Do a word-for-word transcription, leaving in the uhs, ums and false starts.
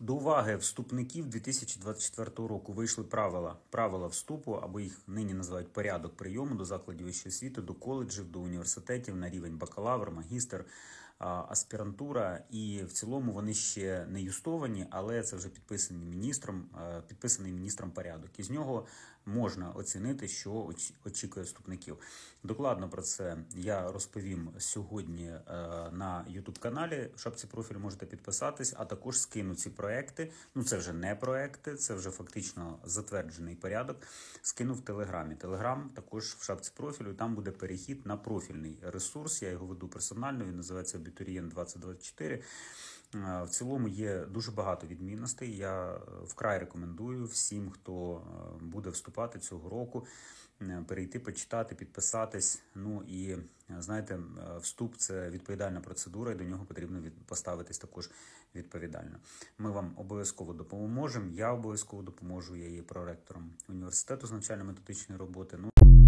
До уваги вступників дві тисячі двадцять четвертого року вийшли правила, правила вступу, або їх нині називають порядок прийому до закладів вищої освіти, до коледжів, до університетів на рівень бакалавр, магістр, аспірантура. І в цілому вони ще не юстовані, але це вже підписаний міністром, підписаний міністром порядок. І з нього можна оцінити, що очікує вступників. Докладно про це я розповім сьогодні на ютуб-каналі. В шапці профілю можете підписатись, а також скину ці проекти. Ну, це вже не проекти, це вже фактично затверджений порядок. Скину в Телеграмі. Телеграм також в шапці профілю, там буде перехід на профільний ресурс. Я його веду персонально, він називається Абітурієнт двадцять двадцять чотири. В цілому є дуже багато відмінностей. Я вкрай рекомендую всім, хто буде вступати цього року, перейти, почитати, підписатись. Ну і, знаєте, вступ – це відповідальна процедура, і до нього потрібно поставитись також відповідально. Ми вам обов'язково допоможемо. Я обов'язково допоможу. Я є проректором університету з навчально-методичної роботи. Ну,